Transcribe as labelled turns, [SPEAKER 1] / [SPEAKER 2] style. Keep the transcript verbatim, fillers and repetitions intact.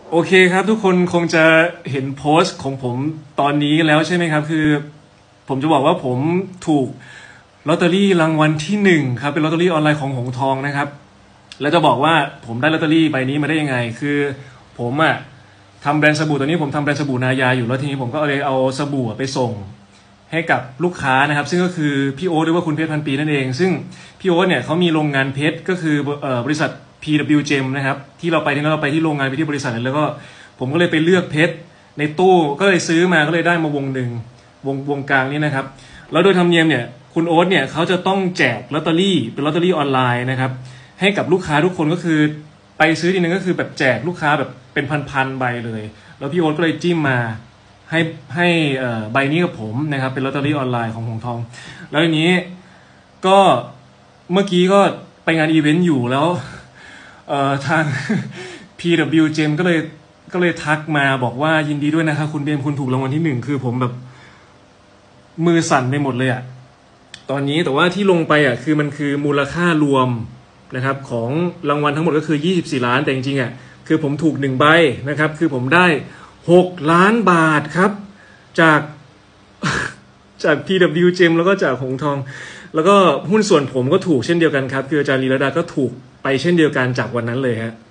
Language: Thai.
[SPEAKER 1] โอเคครับทุกคนคงจะเห็นโพสต์ของผมตอนนี้แล้วใช่ไหมครับคือผมจะบอกว่าผมถูกลอตเตอรี่รางวัลที่หนึ่งครับเป็นลอตเตอรี่ออนไลน์ของหงทองนะครับแล้วจะบอกว่าผมได้ลอตเตอรี่ใบนี้มาได้ยังไงคือผมอะทำแบรนด์สบู่ตัวนี้ผมทำแบรนด์สบู่นายาอยู่แล้วทีนี้ผมก็เลยเอาสบู่ไปส่งให้กับลูกค้านะครับซึ่งก็คือพี่โอ๊ตหรือว่าคุณเพชรพันปีนั่นเองซึ่งพี่โอ๊ตเนี่ยเขามีโรงงานเพชรก็คือบริษัท พี ดับเบิลยู Gem นะครับที่เราไปที่เราไปที่โรงงานไปที่บริษัทแล้วก็ผมก็เลยไปเลือกเพชรในตู้ก็เลยซื้อมาก็เลยได้มาวงหนึ่งวงวงกลางนี่นะครับแล้วโดยธรรมเนียมเนี่ยคุณโอ๊ตเนี่ยเขาจะต้องแจกลอตเตอรี่เป็นลอตเตอรี่ออนไลน์นะครับให้กับลูกค้าทุกคนก็คือไปซื้อทีนึงก็คือแบบแจกลูกค้าแบบเป็นพันๆใบเลยแล้วพี่โอ๊ตก็เลยจิ้มมาให้ให้ใบนี้กับผมนะครับเป็นลอตเตอรี่ออนไลน์ของหงทองแล้วทีนี้ก็เมื่อกี้ก็ไปงานอีเวนต์อยู่แล้วเอ่อทาง พี ดับเบิลยู Gem ก็เลยก็เลยทักมาบอกว่ายินดีด้วยนะครับคุณเบมคุณถูกรางวัลที่หนึ่งคือผมแบบมือสั่นไปหมดเลยอะตอนนี้แต่ว่าที่ลงไปอะคือมันคือมูลค่ารวมนะครับของรางวัลทั้งหมดก็คือยี่สิบสี่ล้านแต่จริงๆอะคือผมถูกหนึ่งใบนะครับคือผมได้หกล้านบาทครับจาก จาก พี ดับเบิลยู Gem แล้วก็จากหงทองแล้วก็หุ้นส่วนผมก็ถูกเช่นเดียวกันครับคืออาจารย์ลีลาดาก็ถูกไปเช่นเดียวกันจากวันนั้นเลยฮะ